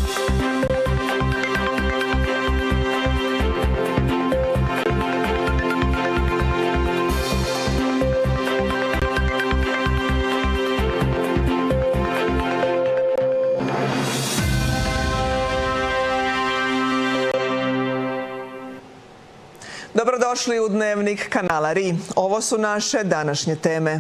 Dobrodošli u Dnevnik kanala RI. Ovo su naše današnje teme.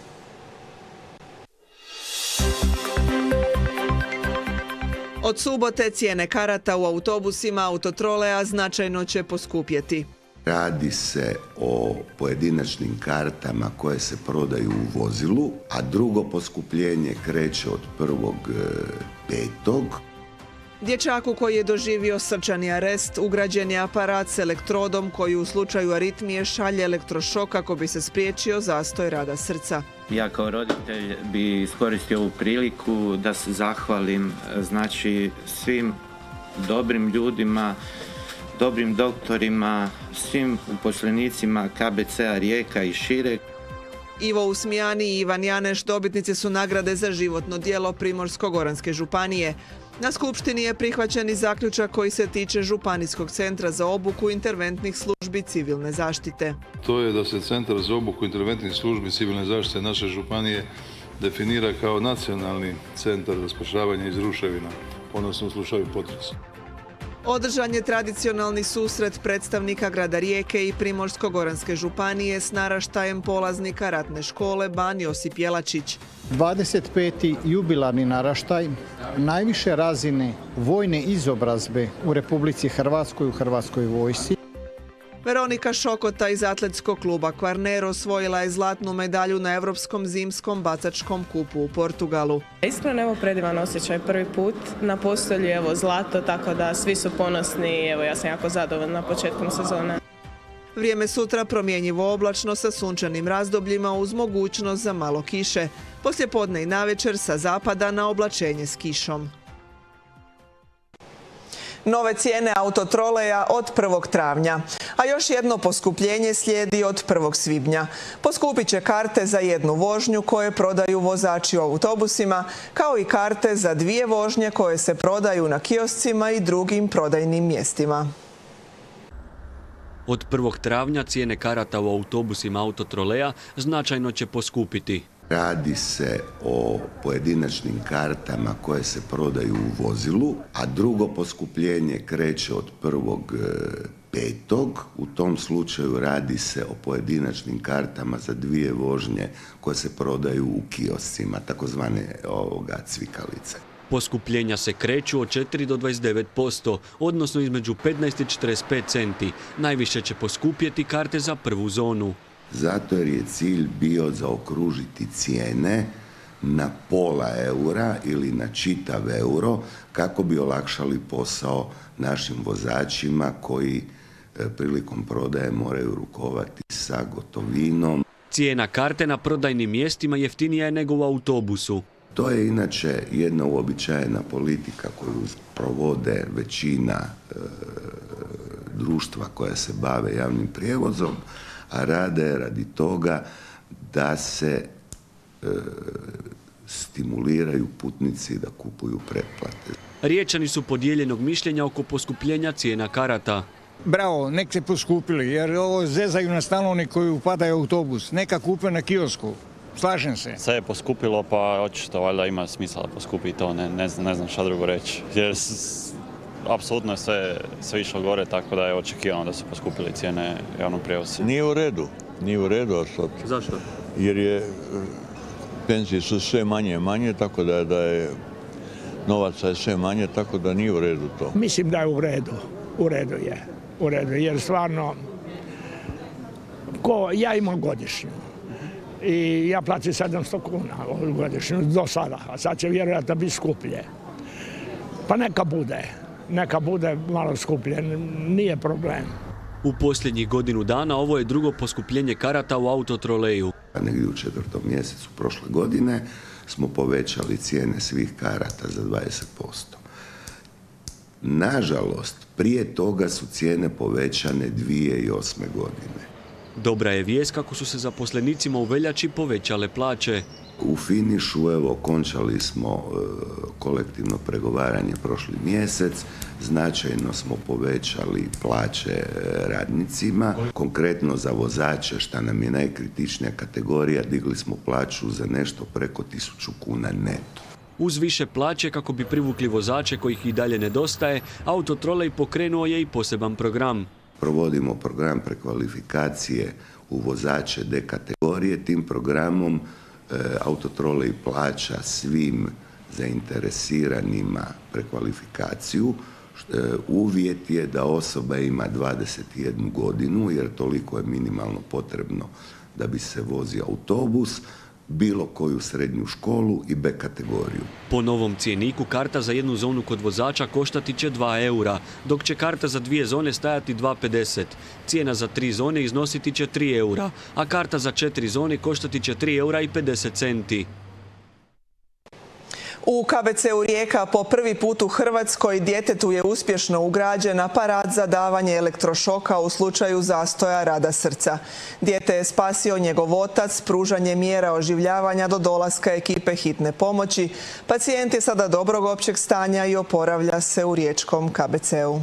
Od subote cijene karata u autobusima Autotrolea značajno će poskupjeti. Radi se o pojedinačnim kartama koje se prodaju u vozilu, a drugo poskupljenje kreće od 1.5. Dječaku koji je doživio srčani arest ugrađen je aparat s elektrodom koji u slučaju aritmije šalje elektrošok kako bi se spriječio zastoj rada srca. Ja kao roditelj bi iskoristio ovu priliku da se zahvalim svim dobrim ljudima, dobrim doktorima, svim uposlenicima KBC-a Rijeka i šire. Ivo Usmijani i Ivan Janeš dobitnici su nagrade za životno djelo Primorsko-goranske županije. Na skupštini je prihvaćen i zaključak koji se tiče Županijskog centra za obuku interventnih službi civilne zaštite. To je da se Centar za obuku interventnih službi civilne zaštite naše županije definira kao nacionalni centar za spašavanje iz ruševina, odnosno u slučaju potresa. Održan je tradicionalni susret predstavnika grada Rijeke i Primorsko-goranske županije s naraštajem polaznika ratne škole Ban Josip Jelačić. 25. jubilarni naraštaj najviše razine vojne izobrazbe u Republici Hrvatskoj, u Hrvatskoj vojsci. Veronika Šokota iz atletskog kluba Kvarner osvojila je zlatnu medalju na Europskom zimskom bacačkom kupu u Portugalu. Iskreno, evo, predivan osjećaj, prvi put na postolju, evo, zlato, tako da svi su ponosni, evo, ja sam jako zadovoljna početkom sezone. Vrijeme sutra promjenjivo oblačno sa sunčanim razdobljima uz mogućnost za malo kiše. Poslijepodne i navečer sa zapada na oblačenje s kišom. Nove cijene Autotroleja od 1. travnja, a još jedno poskupljenje slijedi od 1. svibnja. Poskupit će karte za jednu vožnju koje prodaju vozači u autobusima, kao i karte za 2 vožnje koje se prodaju na kioscima i drugim prodajnim mjestima. Od 1. travnja cijene karata u autobusima Autotroleja značajno će poskupiti. Radi se o pojedinačnim kartama koje se prodaju u vozilu, a drugo poskupljenje kreće od 1.5. U tom slučaju radi se o pojedinačnim kartama za 2 vožnje koje se prodaju u kioscima, takozvane cvikalice. Poskupljenja se kreću od 4 do 29%, odnosno između 15 i 45 centi. Najviše će poskupjeti karte za prvu zonu. Zato jer je cilj bio zaokružiti cijene na pola eura ili na čitav euro kako bi olakšali posao našim vozačima koji prilikom prodaje moraju rukovati sa gotovinom. Cijena karte na prodajnim mjestima jeftinija je nego u autobusu. To je inače jedna uobičajena politika koju provode većina društva koja se bave javnim prijevozom, a rade radi toga da se stimuliraju putnici da kupuju pretplate. Riječani su podijeljenog mišljenja oko poskupljenja cijena karata. Bravo, nek se poskupili, jer ovo zezaju na stanovni koji upadaju u autobus. Neka kupe na kiosku. Slažem se. Sve je poskupilo, pa očito valjda ima smisla da poskupi to, ne znam šta drugo reći. Jer apsolutno je sve išlo gore, tako da je očekivano da su poskupili cijene javnog prijevoza. Nije u redu. Zašto? Jer penzije su sve manje i manje, tako da je novaca je sve manje, tako da nije u redu to. Mislim da je u redu jer stvarno, ja imam godišnju i ja plaćam 700 kuna godišnju do sada, a sad će vjerojatno biti skuplje. Pa neka bude malo skuplje, nije problem. U posljednjih godinu dana ovo je drugo poskupljenje karata u Autotroleju. Negdje u 4. mjesecu prošle godine smo povećali cijene svih karata za 20%. Nažalost, prije toga su cijene povećane 2008. godine. Dobra je vijest kako su se zaposlenicima u veljači povećale plaće. U finišu, evo, končali smo kolektivno pregovaranje prošli mjesec, značajno smo povećali plaće radnicima, konkretno za vozače, što nam je najkritičnija kategorija, digli smo plaću za nešto preko 1000 kuna neto. Uz više plaće kako bi privukli vozače kojih i dalje nedostaje, Autotrolej pokrenuo je i poseban program. Provodimo program prekvalifikacije u vozače D kategorije. Tim programom Autotrolej plaća svim zainteresiranima prekvalifikaciju. Uvjet je da osoba ima 21 godinu, jer toliko je minimalno potrebno da bi se vozio autobus, bilo koju srednju školu i B kategoriju. Po novom cjeniku karta za jednu zonu kod vozača koštati će 2 eura, dok će karta za 2 zone stajati 2,50. Cijena za 3 zone iznositi će 3 eura, a karta za 4 zone koštati će 3 eura i 50 centi. U KBC-u Rijeka po prvi put u Hrvatskoj djetetu je uspješno ugrađen aparat za davanje elektrošoka u slučaju zastoja rada srca. Dijete je spasio njegov otac pružanjem mjera oživljavanja do dolaska ekipe hitne pomoći. Pacijent je sada dobrog općeg stanja i oporavlja se u riječkom KBC-u.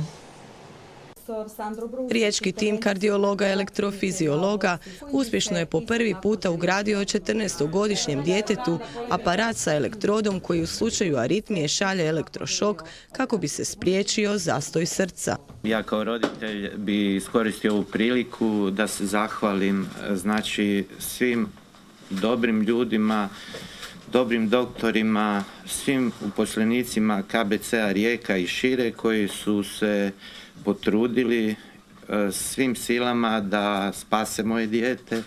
Riječki tim kardiologa elektrofiziologa uspješno je po prvi puta ugradio 14-godišnjem djetetu aparat sa elektrodom koji u slučaju aritmije šalje elektrošok kako bi se spriječio zastoj srca. Ja kao roditelj bi iskoristio ovu priliku da se zahvalim svim dobrim ljudima, dobrim doktorima, svim uposlenicima KBC-a Rijeka i šire koji su se potrudili svim silama da spase moje dijete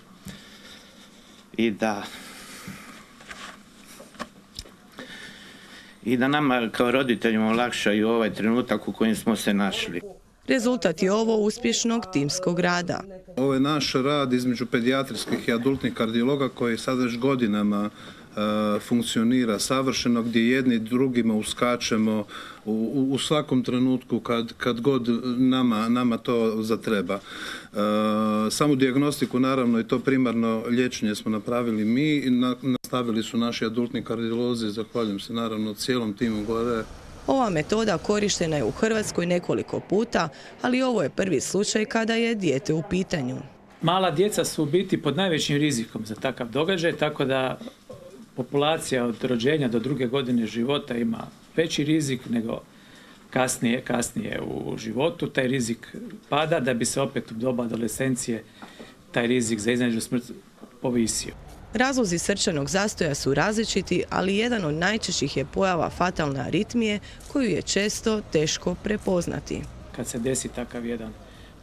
i da nama kao roditeljima olakšaju ovaj trenutak u kojem smo se našli. Rezultat je ovo uspješnog timskog rada. Ovo je naš rad između pedijatrijskih i adultnih kardiologa koji sad već godinama funkcionira savršeno, gdje jedni drugima uskačemo u svakom trenutku kad god nama to zatreba. Samu dijagnostiku, naravno, i to primarno liječenje smo napravili mi i nastavili su naši adultni kardiolozi. Zahvaljujem se naravno cijelom timu gore. Ova metoda korištena je u Hrvatskoj nekoliko puta, ali ovo je prvi slučaj kada je dijete u pitanju. Mala djeca su u biti pod najvećim rizikom za takav događaj, tako da populacija od rođenja do 2. godine života ima veći rizik nego kasnije u životu. Taj rizik pada da bi se opet u doba adolescencije taj rizik za iznađenu smrt povisio. Razlozi srčanog zastoja su različiti, ali jedan od najčešćih je pojava fatalne aritmije koju je često teško prepoznati. Kad se desi takav jedan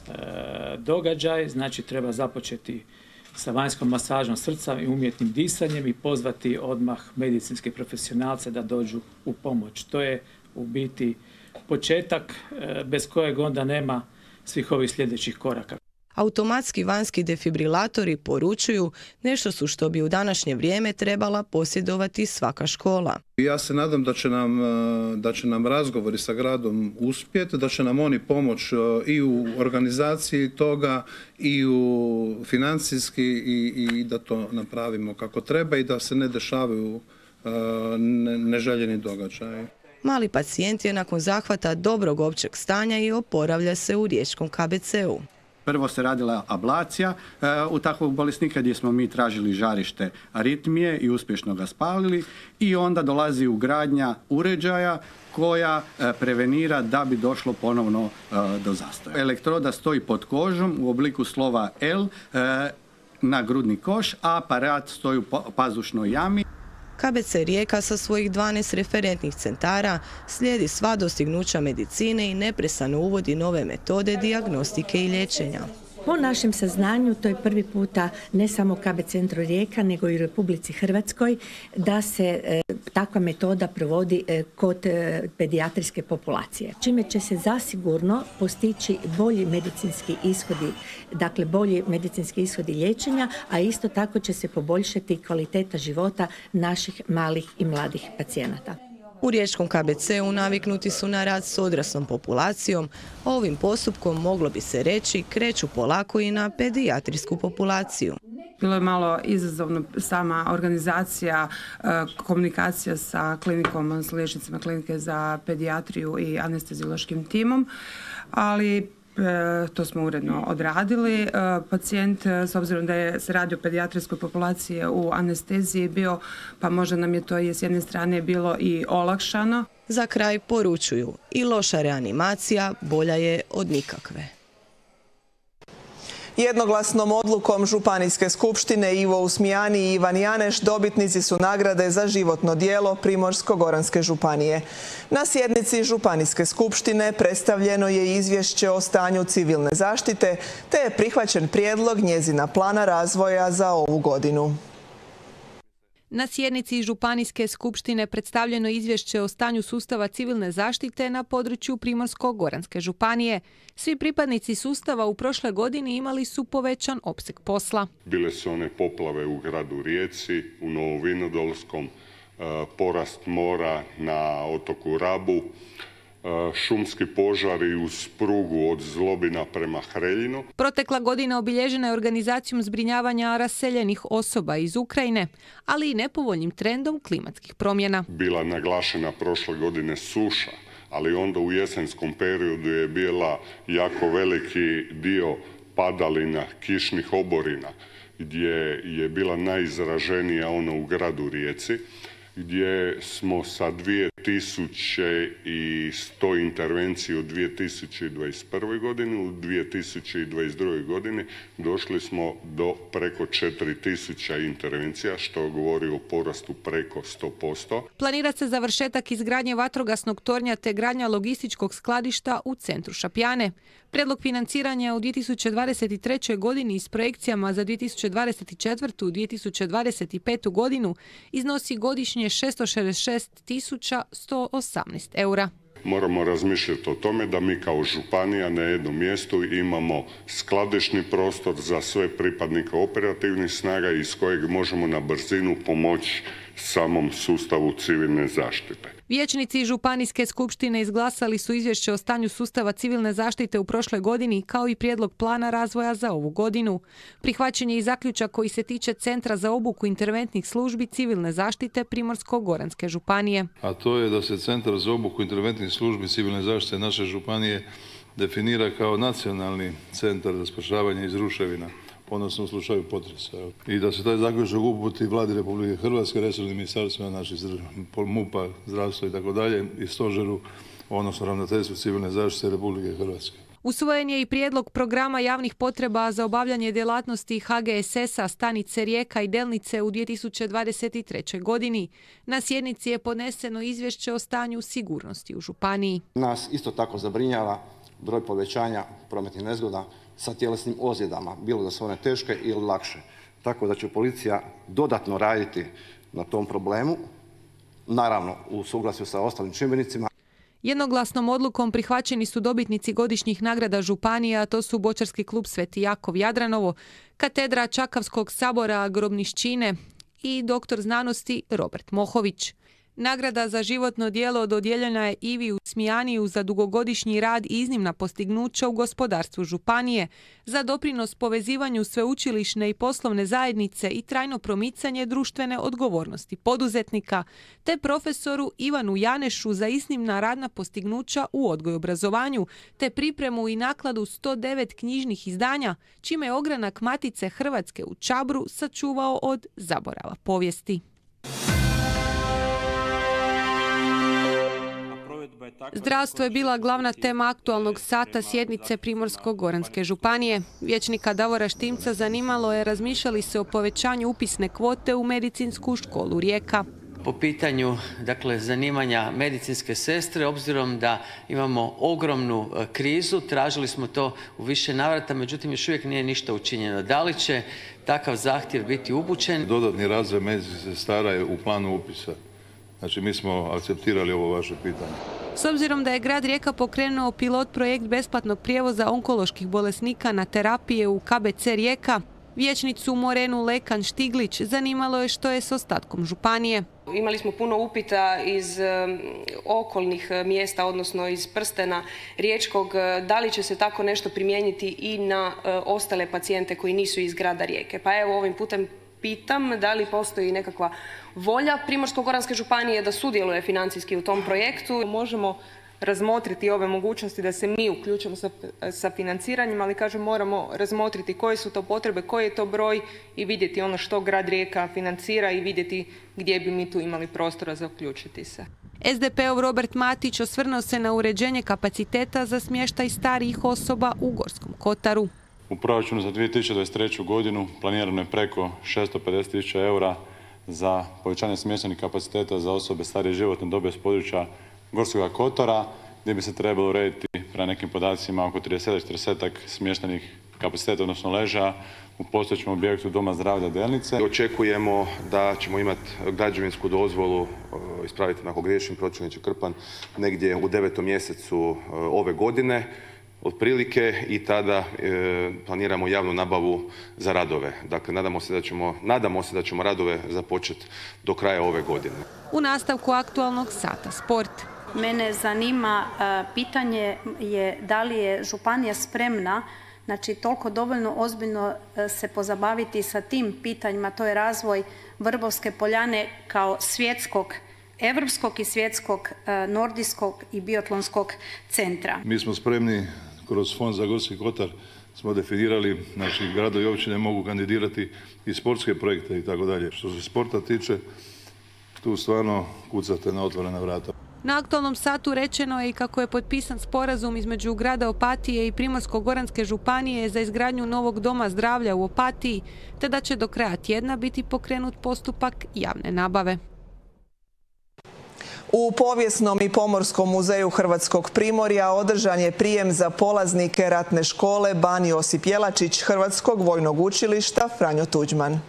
događaj, znači treba započeti sa vanjskom masažom srca i umjetnim disanjem i pozvati odmah medicinske profesionalce da dođu u pomoć. To je u biti početak bez kojeg onda nema svih ovih sljedećih koraka. Automatski vanjski defibrilatori poručuju nešto su što bi u današnje vrijeme trebala posjedovati svaka škola. Ja se nadam da će nam razgovori sa gradom uspjeti, da će nam oni pomoći i u organizaciji toga i u financijski i da to napravimo kako treba i da se ne dešavaju neželjeni događaji. Mali pacijent je nakon zahvata dobrog općeg stanja i oporavlja se u riječkom KBC-u. Prvo se radila ablacija u takvog bolesnika gdje smo mi tražili žarište aritmije i uspješno ga spalili i onda dolazi ugradnja uređaja koja prevenira da bi došlo ponovno do zastoja. Elektroda stoji pod kožom u obliku slova L na grudni koš, a aparat stoji u pazušnoj jami. KBC Rijeka sa svojih 12 referentnih centara slijedi sva dostignuća medicine i neprestano uvodi nove metode dijagnostike i liječenja. Po našem saznanju, to je prvi puta ne samo u KB centru Rijeka, nego i u Republici Hrvatskoj, da se takva metoda provodi kod pedijatrijske populacije. Čime će se zasigurno postići bolji medicinski ishodi, dakle bolji medicinski ishodi liječenja, a isto tako će se poboljšati kvaliteta života naših malih i mladih pacijenata. U riječkom KBC-u naviknuti su na rad s odraslom populacijom, a ovim postupkom moglo bi se reći kreću polako i na pedijatrijsku populaciju. Bilo je malo izazovno sama organizacija, komunikacija sa klinikom, odnosno liječnicima klinike za pedijatriju i anesteziološkim timom, ali to smo uredno odradili. Pacijent, s obzirom da se radi o pedijatrijskoj populaciji u anesteziji bio, pa možda nam je to s jedne strane bilo i olakšano. Za kraj poručuju, i loša reanimacija bolja je od nikakve. Jednoglasnom odlukom Županijske skupštine Ivo Usmijani i Ivan Janeš dobitnici su nagrade za životno djelo Primorsko-goranske županije. Na sjednici Županijske skupštine predstavljeno je izvješće o stanju civilne zaštite te je prihvaćen prijedlog njezina plana razvoja za ovu godinu. Na sjednici Županijske skupštine predstavljeno izvješće o stanju sustava civilne zaštite na području Primorsko-goranske županije. Svi pripadnici sustava u prošle godini imali su povećan opseg posla. Bile su one poplave u gradu Rijeci, u Novovinodolskom, porast mora na otoku Rabu, šumski požari uz prugu od Zlobina prema Hreljinu. Protekla godina obilježena je organizacijom zbrinjavanja raseljenih osoba iz Ukrajine, ali i nepovoljnim trendom klimatskih promjena. Bila naglašena prošle godine suša, ali onda u jesenskom periodu je bila jako veliki dio padalina, kišnih oborina, gdje je bila najizraženija ona u gradu Rijeci, gdje smo sa 2100 intervenciji u 2021. godini, u 2022. godini došli smo do preko 4000 intervencija, što govori o porastu preko 100%. Planira se završetak izgradnje vatrogasnog tornja te gradnja logističkog skladišta u centru Šapjane. Prijedlog financiranja u 2023. godini s projekcijama za 2024. i 2025. godinu iznosi godišnje 666.118 eura. Moramo razmišljati o tome da mi kao županija na jednom mjestu imamo skladišni prostor za sve pripadnike operativnih snaga iz kojeg možemo na brzinu pomoći samom sustavu civilne zaštite. Vijećnici Županijske skupštine izglasali su izvješće o stanju sustava civilne zaštite u prošloj godini kao i prijedlog plana razvoja za ovu godinu. Prihvaćen je i zaključak koji se tiče Centra za obuku interventnih službi civilne zaštite Primorsko-goranske županije. A to je da se Centar za obuku interventnih službi civilne zaštite naše županije definira kao nacionalni centar za spašavanje iz ruševina, odnosno u slučaju potresa. I da se taj zaključak uputi Vladi Republike Hrvatske, resornim ministarstvima, naših MUP-a, zdravstva i tako dalje, i stožeru, odnosno ravnateljstvu civilne zaštite Republike Hrvatske. Usvojen je i prijedlog programa javnih potreba za obavljanje djelatnosti HGSS-a stanice Rijeka i Delnice u 2023. godini. Na sjednici je podneseno izvješće o stanju sigurnosti u županiji. Nas isto tako zabrinjava broj povećanja prometnih nezgoda sa tjelesnim ozljedama, bilo da su one teške ili lakše. Tako da će policija dodatno raditi na tom problemu, naravno u suglasju sa ostalim čimbenicima. Jednoglasnom odlukom prihvaćeni su dobitnici godišnjih nagrada županija, a to su Bočarski klub Sveti Jakov Jadranovo, katedra Čakavskog sabora Grobnišćine i doktor znanosti Robert Mohović. Nagrada za životno djelo dodijeljena je Ivi Usmijaniju za dugogodišnji rad i iznimna postignuća u gospodarstvu županije, za doprinos povezivanju sveučilišne i poslovne zajednice i trajno promicanje društvene odgovornosti poduzetnika, te profesoru Ivanu Janešu za iznimna radna postignuća u odgoju i obrazovanju, te pripremu i nakladu 109 knjižnih izdanja, čime je ogranak Matice Hrvatske u Čabru sačuvao od zaborava povijesti. Zdravstvo je bila glavna tema aktualnog sata sjednice Primorsko-goranske županije. Vijećnika Davora Štimca zanimalo je razmišljali se o povećanju upisne kvote u medicinsku školu Rijeka. Po pitanju zanimanja medicinske sestre, obzirom da imamo ogromnu krizu, tražili smo to u više navrata, međutim još uvijek nije ništa učinjeno. Da li će takav zahtjev biti upućen? Dodatni razred medicinskih sestara je u planu upisa. Znači, mi smo akceptirali ovo vaše pitanje. S obzirom da je grad Rijeka pokrenuo pilot projekt besplatnog prijevoza onkoloških bolesnika na terapije u KBC Rijeka, vijećnicu Morenu Lekan Štiglić zanimalo je što je s ostatkom županije. Imali smo puno upita iz okolnih mjesta, odnosno iz prstena riječkog, da li će se tako nešto primijeniti i na ostale pacijente koji nisu iz grada Rijeke. Pa evo ovim putem pitam da li postoji nekakva volja Primorsko-goranske županije da sudjeluje financijski u tom projektu. Možemo razmotriti ove mogućnosti da se mi uključimo sa financiranjem, ali kažem moramo razmotriti koje su to potrebe, koji je to broj i vidjeti ono što grad Rijeka financira i vidjeti gdje bi mi tu imali prostora za uključiti se. SDP-ov Robert Matić osvrnuo se na uređenje kapaciteta za smještaj starijih osoba u Gorskom kotaru. U proračunu za 2023. godinu planirano je preko 650.000 eura za povećanje smještajnih kapaciteta za osobe starije životne dobi s područja Gorskog kotara, gdje bi se trebalo urediti prema nekim podacima oko 30-40 smještajnih kapaciteta, odnosno ležaja u postojećem objektu Doma zdravlja Delnice. Očekujemo da ćemo imati građevinsku dozvolu, ispraviti me ako griješim, pročelniče Krpan, negdje u 9. mjesecu ove godine, otprilike, i tada planiramo javnu nabavu za radove. Dakle, nadamo se da ćemo radove započeti do kraja ove godine. U nastavku aktualnog sata sport. Mene zanima, pitanje je da li je županija spremna, znači toliko dovoljno ozbiljno se pozabaviti sa tim pitanjima, to je razvoj Vrbovske poljane kao svjetskog, evropskog i svjetskog nordijskog i biatlonskog centra. Mi smo spremni, kroz Fond za Gorski kotar smo definirali, znači gradovi i općine mogu kandidirati i sportske projekte i tako dalje. Što se sporta tiče, tu stvarno kucate na otvorena vrata. Na aktualnom satu rečeno je i kako je potpisan sporazum između grada Opatije i Primorsko-goranske županije za izgradnju novog doma zdravlja u Opatiji, te da će do kraja tjedna biti pokrenut postupak javne nabave. U Povijesnom i Pomorskom muzeju Hrvatskog Primorja održan je prijem za polaznike ratne škole Ban Josip Jelačić Hrvatskog vojnog učilišta Franjo Tuđman.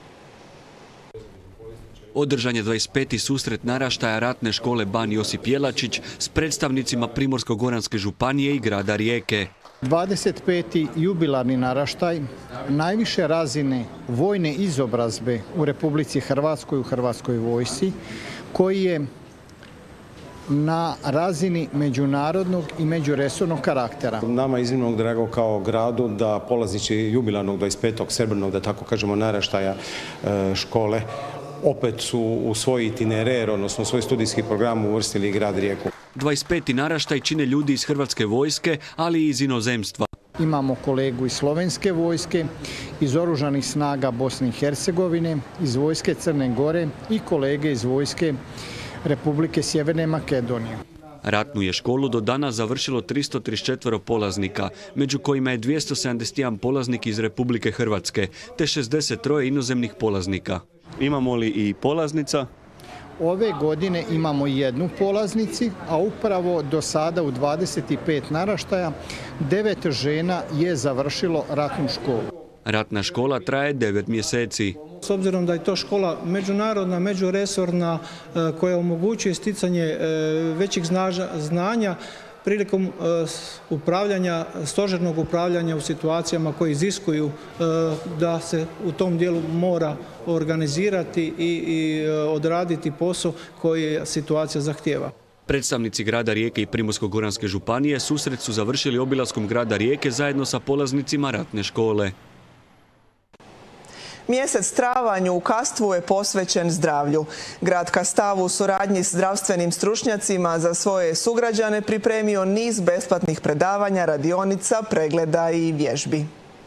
Održan je 25. susret naraštaja ratne škole Ban Josip Jelačić s predstavnicima Primorsko-goranske županije i grada Rijeke. 25. jubilarni naraštaj najviše razine vojne izobrazbe u Republici Hrvatskoj, u Hrvatskoj vojsci, koji je na razini međunarodnog i međuresornog karaktera. Nama je iznimno drago kao gradu da polaznici jubilarnog 25. srebrnog, da tako kažemo, naraštaja škole opet su u svoj itinerer, odnosno svoj studijski program uvrstili grad Rijeku. 25. naraštaj čine ljudi iz Hrvatske vojske, ali i iz inozemstva. Imamo kolegu iz Slovenske vojske, iz Oružanih snaga Bosne i Hercegovine, iz vojske Crne Gore i kolege iz vojske Republike Sjeverne Makedonije. Ratnu je školu do danas završilo 334 polaznika, među kojima je 271 polaznik iz Republike Hrvatske, te 63 inozemnih polaznika. Imamo li i polaznica? Ove godine imamo jednu polaznici, a upravo do sada u 25 naraštaja 9 žena je završilo ratnu školu. Ratna škola traje 9 mjeseci. S obzirom da je to škola međunarodna, međuresorna, koja omogućuje sticanje većih znanja prilikom upravljanja, stožernog upravljanja u situacijama koje iziskuju da se u tom dijelu mora organizirati i odraditi posao koji situacija zahtijeva. Predstavnici grada Rijeke i Primorsko-goranske županije susret su završili obilaskom grada Rijeke zajedno sa polaznicima ratne škole. Mjesec travanj u Kastvu je posvećen zdravlju. Grad Kastav u suradnji s zdravstvenim stručnjacima za svoje sugrađane pripremio niz besplatnih predavanja, radionica, pregleda i vježbi.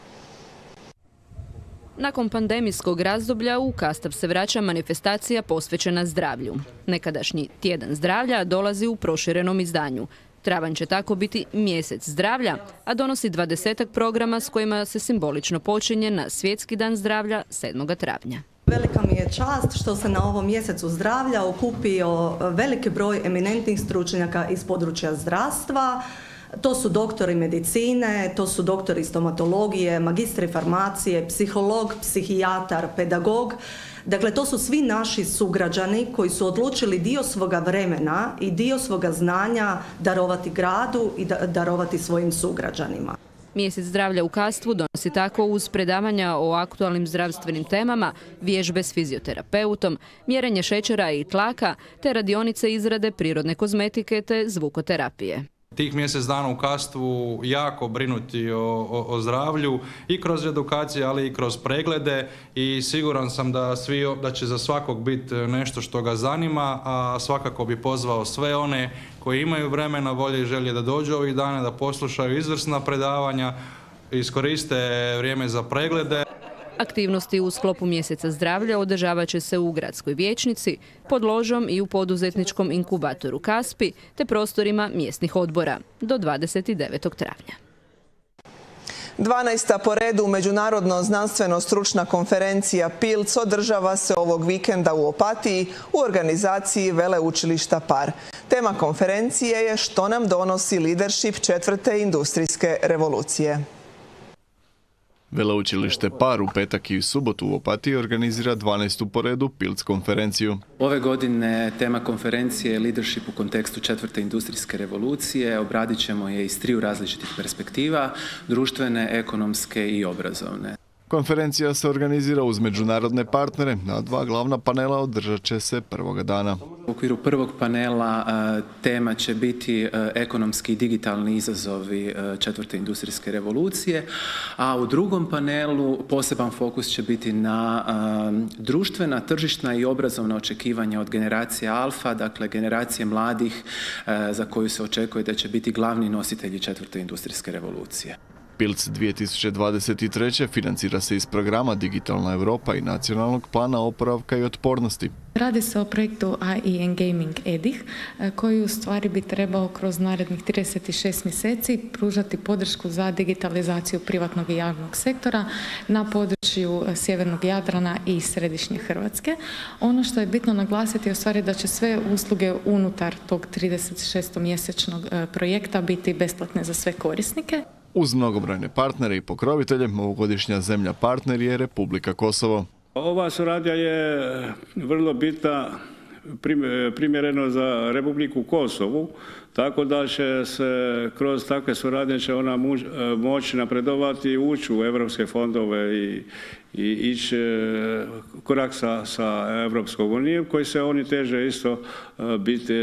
Nakon pandemijskog razdoblja u Kastav se vraća manifestacija posvećena zdravlju. Nekadašnji tjedan zdravlja dolazi u proširenom izdanju. Travanj će tako biti mjesec zdravlja, a donosi 20 programa s kojima se simbolično počinje na Svjetski dan zdravlja 7. travnja. Velika mi je čast što se na ovom mjesecu zdravlja okupio veliki broj eminentnih stručnjaka iz područja zdravstva. To su doktori medicine, to su doktori stomatologije, magistri farmacije, psiholog, psihijatar, pedagog. Dakle, to su svi naši sugrađani koji su odlučili dio svoga vremena i dio svoga znanja darovati gradu i darovati svojim sugrađanima. Mjesec zdravlja u Kastvu donosi tako uz predavanja o aktualnim zdravstvenim temama, vježbe s fizioterapeutom, mjerenje šećera i tlaka, te radionice izrade prirodne kozmetike te zvukoterapije. Tih mjesec dana u Kastvu jako brinuti o zdravlju i kroz edukacije, ali i kroz preglede i siguran sam da će za svakog biti nešto što ga zanima, a svakako bi pozvao sve one koji imaju vremena, volje i želje da dođu ovih dana, da poslušaju izvrsna predavanja, iskoriste vrijeme za preglede. Aktivnosti u sklopu mjeseca zdravlja održavat će se u gradskoj vijećnici, pod ložom i u poduzetničkom inkubatoru Kaspi te prostorima mjesnih odbora do 29. travnja. 12. po redu Međunarodno znanstveno-stručna konferencija PILC održava se ovog vikenda u Opatiji u organizaciji Veleučilišta Par. Tema konferencije je što nam donosi leadership 4. industrijske revolucije. Veleučilište Par u petak i subotu u Opatiji organizira 12. po redu PILC konferenciju. Ove godine tema konferencije je leadership u kontekstu 4. industrijske revolucije. Obradit ćemo je iz 3 različitih perspektiva, društvene, ekonomske i obrazovne. Konferencija se organizira uz međunarodne partnere, na 2 glavna panela održat će se prvoga dana. U okviru prvog panela tema će biti ekonomski i digitalni izazovi 4. industrijske revolucije, a u drugom panelu poseban fokus će biti na društvena, tržišna i obrazovna očekivanja od generacije alfa, dakle generacije mladih za koju se očekuje da će biti glavni nositelji 4. industrijske revolucije. PILC 2023. financira se iz programa Digitalna Europa i Nacionalnog plana oporavka i otpornosti. Radi se o projektu AI and Gaming EDIH koji u stvari bi trebao kroz narednih 36 mjeseci pružati podršku za digitalizaciju privatnog i javnog sektora na području sjevernog Jadrana i središnje Hrvatske. Ono što je bitno naglasiti je u stvari da će sve usluge unutar tog 36-mjesečnog projekta biti besplatne za sve korisnike. Uz mnogobrojne partnere i pokrovitelje, ovogodišnja zemlja partner je Republika Kosovo. Ova suradnja je vrlo bitna, primjereno za Republiku Kosovu, tako da će se kroz takve suradnje će ona moći napredovati i ući u evropske fondove i ići korak sa Evropskom unijom, koji se oni teže isto biti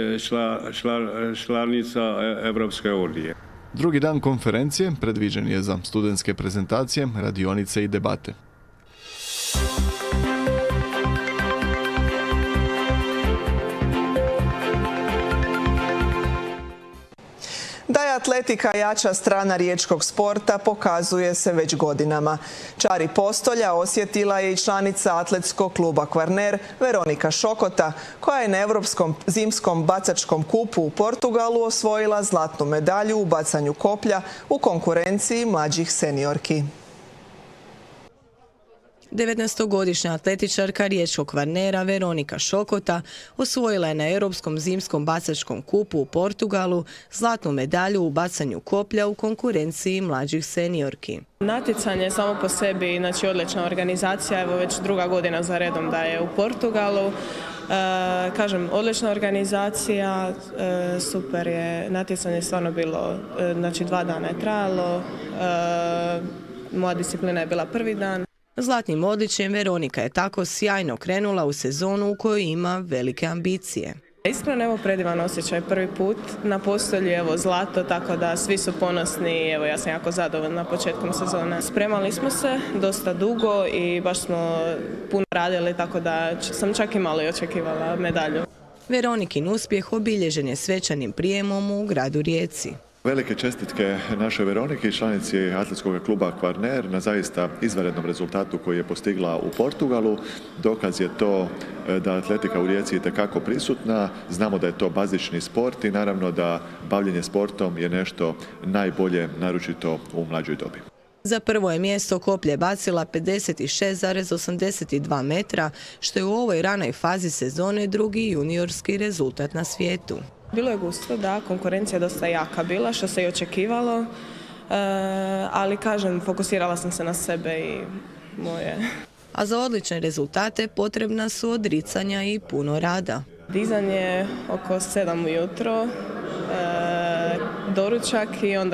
članica Evropske unije. Drugi dan konferencije predviđen je za studentske prezentacije, radionice i debate. Da je atletika jača strana riječkog sporta pokazuje se već godinama. Čari postolja osjetila je i članica atletskog kluba Kvarner Veronika Šokota, koja je na Europskom zimskom bacačkom kupu u Portugalu osvojila zlatnu medalju u bacanju koplja u konkurenciji mlađih seniorki. 19-godišnja atletičarka riječkog Kvarnera Veronika Šokota osvojila je na Europskom zimskom bacačkom kupu u Portugalu zlatnu medalju u bacanju koplja u konkurenciji mlađih seniorki. Natjecanje je samo po sebi, znači odlična organizacija, evo već 2. godina za redom da je u Portugalu. Kažem, odlična organizacija, super je, natjecanje stvarno bilo, znači 2 dana je trajalo, moja disciplina je bila prvi dan. Zlatnim odličjem Veronika je tako sjajno krenula u sezonu u kojoj ima velike ambicije. Iskreno, evo, predivan osjećaj, prvi put na postolju, evo, zlato, tako da svi su ponosni, evo, ja sam jako zadovoljna početkom sezone. Spremali smo se dosta dugo i baš smo puno radili, tako da sam čak i malo i očekivala medalju. Veronikin uspjeh obilježen je svečanim prijemom u gradu Rijeci. Velike čestitke našoj Veroniki, članici atletskog kluba Kvarner, na zaista izvanrednom rezultatu koji je postigla u Portugalu. Dokaz je to da atletika u Rijeci je itekako prisutna. Znamo da je to bazični sport i naravno da bavljenje sportom je nešto najbolje, naročito u mlađoj dobi. Za prvo je mjesto koplje bacila 56,82 metra, što je u ovoj ranoj fazi sezone drugi juniorski rezultat na svijetu. Bilo je gusto, da, konkurencija je dosta jaka bila, što se i očekivalo, ali kažem, fokusirala sam se na sebe i moje. A za odlične rezultate potrebna su odricanja i puno rada. Dizanje oko 7 ujutro, doručak i onda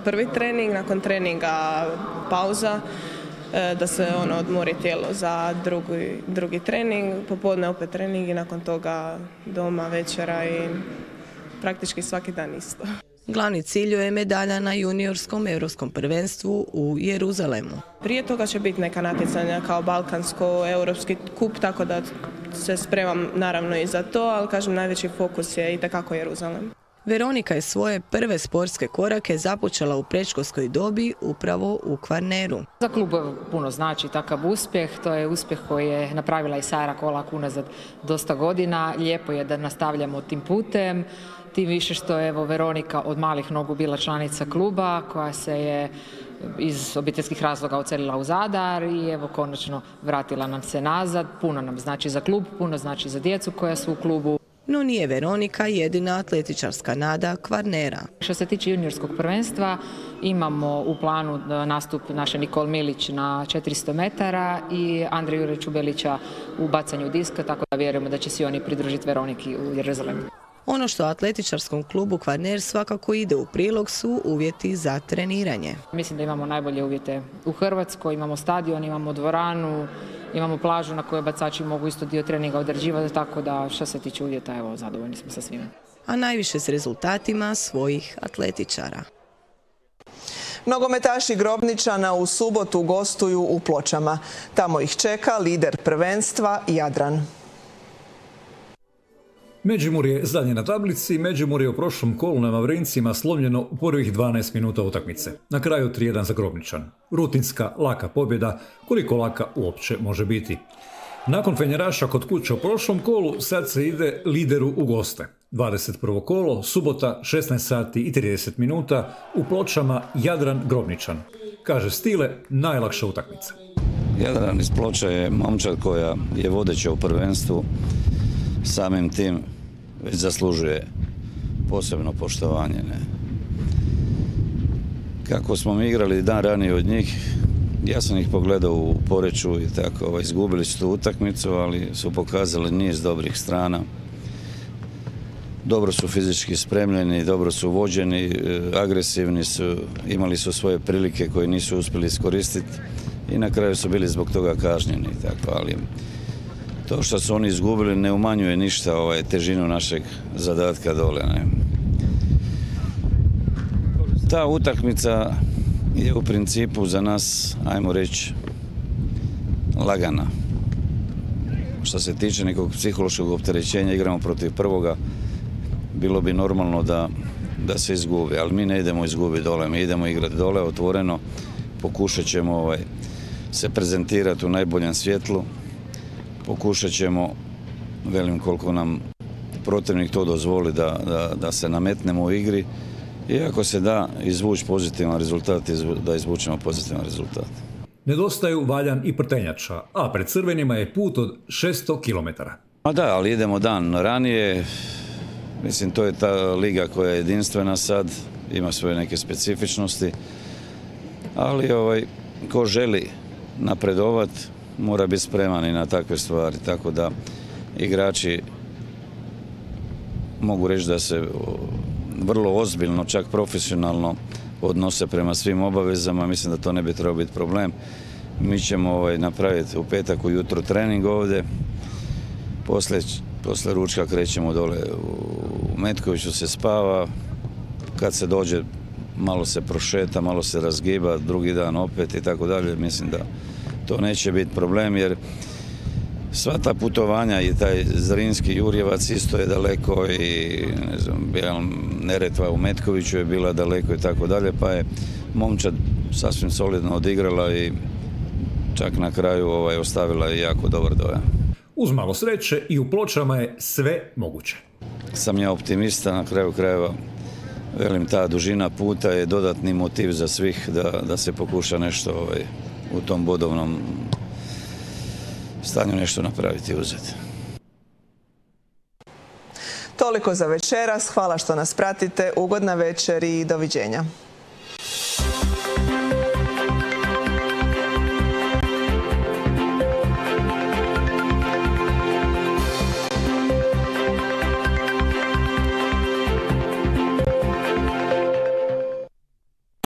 prvi trening, nakon treninga pauza, da se odmori tijelo za drugi trening, popodne opet trening i nakon toga doma, večera i praktički svaki dan isto. Glavni cilj je medalja na juniorskom europskom prvenstvu u Jeruzalemu. Prije toga će biti neka natjecanja kao balkansko-europski kup, tako da se spremam naravno i za to, ali kažem najveći fokus je itekako Jeruzalem. Veronika je svoje prve sportske korake započela u predškolskoj dobi upravo u Kvarneru. Za klub puno znači takav uspjeh. To je uspjeh koji je napravila i Sara Kolak unazad dosta godina. Lijepo je da nastavljamo tim putem. Tim više što je Veronika od malih nogu bila članica kluba koja se je iz obiteljskih razloga odselila u Zadar i konačno vratila nam se nazad. Puno nam znači za klub, puno znači za djecu koja su u klubu. No nije Veronika jedina atletičarska nada Kvarnera. Što se tiče juniorskog prvenstva, imamo u planu nastup naše Nikol Milić na 400 metara i Andrej Jure Čubelića u bacanju diska, tako da vjerujemo da će se oni pridružiti Veroniki u Jeruzalemu. Ono što atletičarskom klubu Kvarner svakako ide u prilog su uvjeti za treniranje. Mislim da imamo najbolje uvjete u Hrvatskoj, imamo stadion, imamo dvoranu, imamo plažu na kojoj bacači mogu isto dio treninga odrađivati, tako da što se tiče uvjeta, zadovoljni smo sa svime. A najviše s rezultatima svojih atletičara. Nogometaši Grobničana u subotu gostuju u Pločama. Tamo ih čeka lider prvenstva Jadran. Međimurje je zadnje na tablici. Međimurje je u prošlom kolu na Mavrincima slomljeno u prvih 12 minuta utakmice. Na kraju 3:1 za Grobničan. Rutinska, laka pobjeda, koliko laka uopće može biti. Nakon Fenjeraša kod kuće u prošlom kolu, sad se ide lideru u goste. 21. kolo, subota, 16 sati i 30 minuta, u Pločama Jadran Grobničan. Kaže Stile, najlakša utakmica. Jadran iz Ploča je momčad koja je vodeća u prvenstvu. Samim tim već zaslužuje posebno poštovanje. Kako smo mi igrali dan ranije od njih, ja sam ih pogledao u Poreču i tako, izgubili su tu utakmicu, ali su pokazali niz dobrih strana. Dobro su fizički spremljeni, dobro su vođeni, agresivni su, imali su svoje prilike koje nisu uspjeli iskoristiti i na kraju su bili zbog toga kažnjeni. Tako, ali to što su oni izgubili ne umanjuje ništa težinu našeg zadatka dole. Ta utakmica je u principu za nas, ajmo reći, lagana. Što se tiče nekog psihološkog opterećenja, igramo protiv prvoga, bilo bi normalno da se izgubi, ali mi ne idemo izgubiti dole, mi idemo igrati dole otvoreno, pokušat ćemo se prezentirati u najboljem svjetlu, pokušat ćemo, velim koliko nam protivnik to dozvoli, da se nametnemo u igri i ako se da izvući pozitivan rezultat, da izvučemo pozitivan rezultat. Nedostaju Valjan i Prtenjača, a pred crvenima je put od 600 km. Da, ali idemo dan ranije. Mislim, to je ta liga koja je jedinstvena sad, ima svoje neke specifičnosti, ali ko želi napredovat, mora biti spreman i na takve stvari, tako da igrači mogu reći da se vrlo ozbiljno, čak profesionalno odnose prema svim obavezama, mislim da to ne bi trebao biti problem. Mi ćemo napraviti u petak ujutro trening ovdje, poslije ručka krećemo dole u Metkoviću, se spava, kad se dođe malo se prošeta, malo se razgiba, drugi dan opet i tako dalje, mislim da to neće biti problem jer sva ta putovanja i taj Zrinski Jurjevac isto je daleko i ne znam, Neretva u Metkoviću je bila daleko i tako dalje, pa je momčad sasvim solidno odigrala i čak na kraju ostavila je jako dobar dojam. Uz malo sreće i u Pločama je sve moguće. Sam ja optimista, na kraju krajeva, velim, ta dužina puta je dodatni motiv za svih da se pokuša nešto u tom bodovnom stanju nešto napraviti i uzeti. Toliko za večeras. Hvala što nas pratite. Ugodna večer i doviđenja.